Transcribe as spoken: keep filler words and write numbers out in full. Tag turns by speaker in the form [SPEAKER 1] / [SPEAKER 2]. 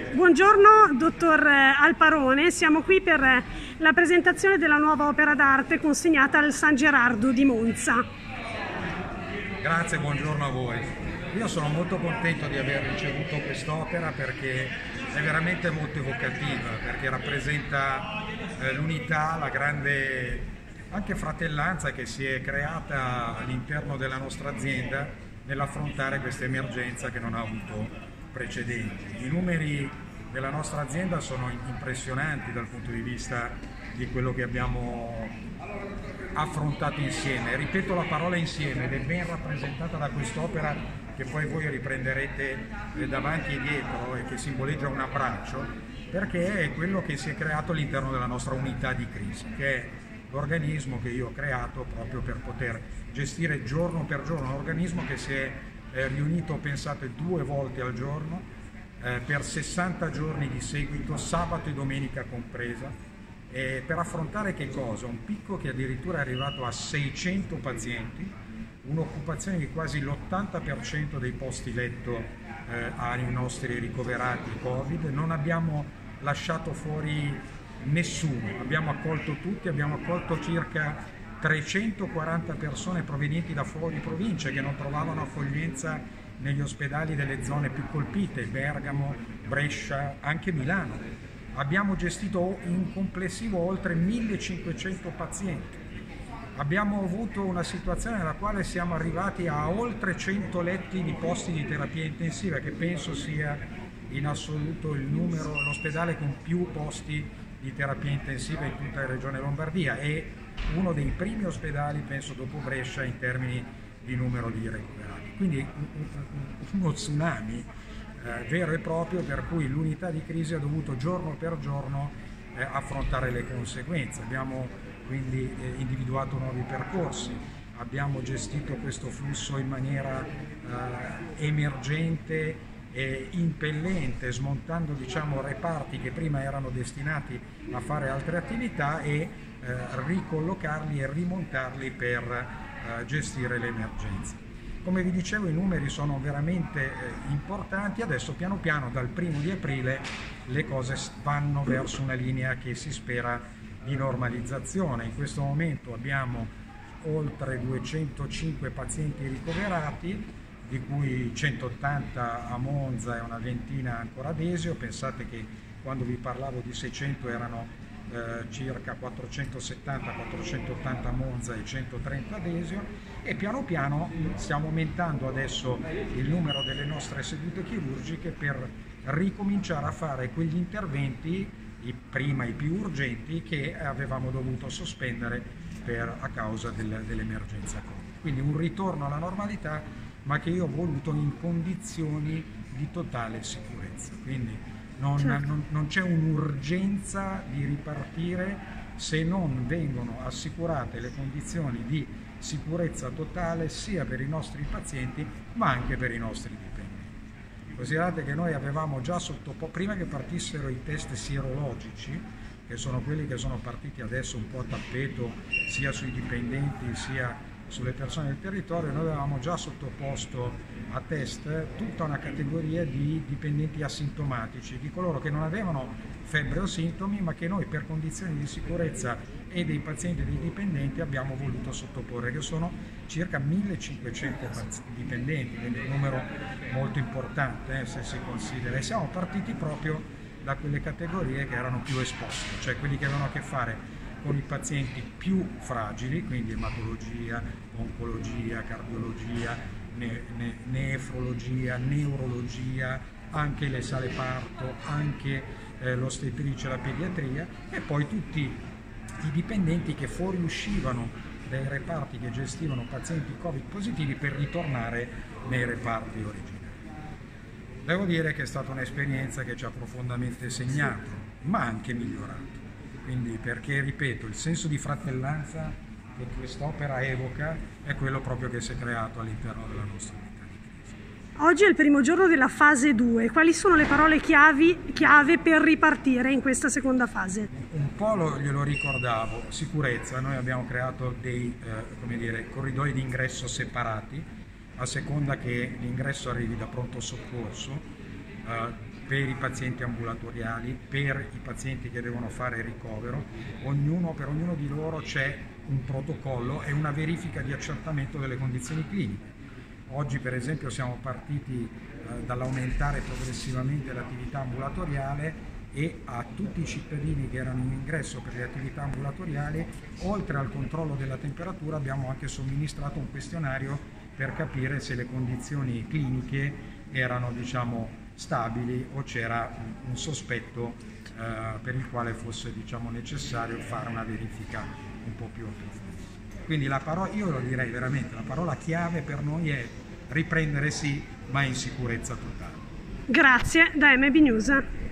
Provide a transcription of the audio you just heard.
[SPEAKER 1] Buongiorno dottor Alparone, siamo qui per la presentazione della nuova opera d'arte consegnata al San Gerardo di Monza.
[SPEAKER 2] Grazie, buongiorno a voi. Io sono molto contento di aver ricevuto quest'opera perché è veramente molto evocativa, perché rappresenta eh, l'unità, la grande anche fratellanza che si è creata all'interno della nostra azienda nell'affrontare questa emergenza che non ha avuto precedenti. I numeri della nostra azienda sono impressionanti dal punto di vista di quello che abbiamo affrontato insieme. Ripeto la parola insieme ed è ben rappresentata da quest'opera che poi voi riprenderete davanti e dietro e che simboleggia un abbraccio, perché è quello che si è creato all'interno della nostra unità di crisi, che è l'organismo che io ho creato proprio per poter gestire giorno per giorno, un organismo che si è eh, riunito, pensate, due volte al giorno eh, per sessanta giorni di seguito, sabato e domenica compresa, eh, per affrontare che cosa? Un picco che addirittura è arrivato a seicento pazienti, un'occupazione di quasi l'ottanta per cento dei posti letto eh, ai nostri ricoverati Covid. Non abbiamo lasciato fuori nessuno, abbiamo accolto tutti, abbiamo accolto circa trecentoquaranta persone provenienti da fuori provincia che non trovavano accoglienza negli ospedali delle zone più colpite, Bergamo, Brescia, anche Milano. Abbiamo gestito in complessivo oltre millecinquecento pazienti. Abbiamo avuto una situazione nella quale siamo arrivati a oltre cento letti di posti di terapia intensiva, che penso sia in assoluto il numero, l'ospedale con più posti di terapia intensiva in tutta la regione Lombardia e uno dei primi ospedali, penso dopo Brescia, in termini di numero di recuperati. Quindi uno tsunami eh, vero e proprio, per cui l'unità di crisi ha dovuto giorno per giorno eh, affrontare le conseguenze. Abbiamo quindi eh, individuato nuovi percorsi, abbiamo gestito questo flusso in maniera eh, emergente e impellente, smontando diciamo reparti che prima erano destinati a fare altre attività e eh, ricollocarli e rimontarli per eh, gestire l'emergenza. Come vi dicevo, i numeri sono veramente eh, importanti. Adesso piano piano dal primo di aprile le cose vanno verso una linea che si spera di normalizzazione. In questo momento abbiamo oltre duecentocinque pazienti ricoverati, di cui centottanta a Monza e una ventina ancora ad Esio. Pensate che quando vi parlavo di seicento erano eh, circa quattrocentosettanta quattrocentottanta a Monza e centotrenta ad Esio, e piano piano stiamo aumentando adesso il numero delle nostre sedute chirurgiche per ricominciare a fare quegli interventi, i, prima i più urgenti, che avevamo dovuto sospendere per, a causa del, dell'emergenza Covid. Quindi un ritorno alla normalità, ma che io ho voluto in condizioni di totale sicurezza. Quindi non, certo. non, non c'è un'urgenza di ripartire se non vengono assicurate le condizioni di sicurezza totale sia per i nostri pazienti ma anche per i nostri dipendenti. Considerate che noi avevamo già sottoposto, prima che partissero i test sierologici, che sono quelli che sono partiti adesso un po' a tappeto sia sui dipendenti sia sulle persone del territorio, noi avevamo già sottoposto a test tutta una categoria di dipendenti asintomatici, di coloro che non avevano febbre o sintomi, ma che noi per condizioni di sicurezza e dei pazienti e dei dipendenti abbiamo voluto sottoporre, che sono circa millecinquecento dipendenti, quindi un numero molto importante eh, se si considera. E siamo partiti proprio da quelle categorie che erano più esposte, cioè quelli che avevano a che fare con i pazienti più fragili, quindi ematologia, oncologia, cardiologia, ne, ne, nefrologia, neurologia, anche le sale parto, anche eh, l'ostetricia e la pediatria, e poi tutti i dipendenti che fuoriuscivano dai reparti che gestivano pazienti Covid positivi per ritornare nei reparti originari. Devo dire che è stata un'esperienza che ci ha profondamente segnato, ma anche migliorato. Quindi, perché, ripeto, il senso di fratellanza che quest'opera evoca è quello proprio che si è creato all'interno della nostra unità di crisi.
[SPEAKER 1] Oggi è il primo giorno della fase due. Quali sono le parole chiavi, chiave per ripartire in questa seconda fase?
[SPEAKER 2] Un po' lo, glielo ricordavo, sicurezza. Noi abbiamo creato dei eh, come dire, corridoi di ingresso separati, a seconda che l'ingresso arrivi da pronto soccorso, eh, per i pazienti ambulatoriali, per i pazienti che devono fare ricovero. Ognuno, per ognuno di loro c'è un protocollo e una verifica di accertamento delle condizioni cliniche. Oggi per esempio siamo partiti eh, dall'aumentare progressivamente l'attività ambulatoriale, e a tutti i cittadini che erano in ingresso per le attività ambulatoriali, oltre al controllo della temperatura, abbiamo anche somministrato un questionario per capire se le condizioni cliniche erano, diciamo, stabili o c'era un, un sospetto eh, per il quale fosse, diciamo, necessario fare una verifica un po' più approfondita. Quindi la parola, io lo direi veramente, la parola chiave per noi è riprendere sì, ma in sicurezza totale.
[SPEAKER 1] Grazie da M B News.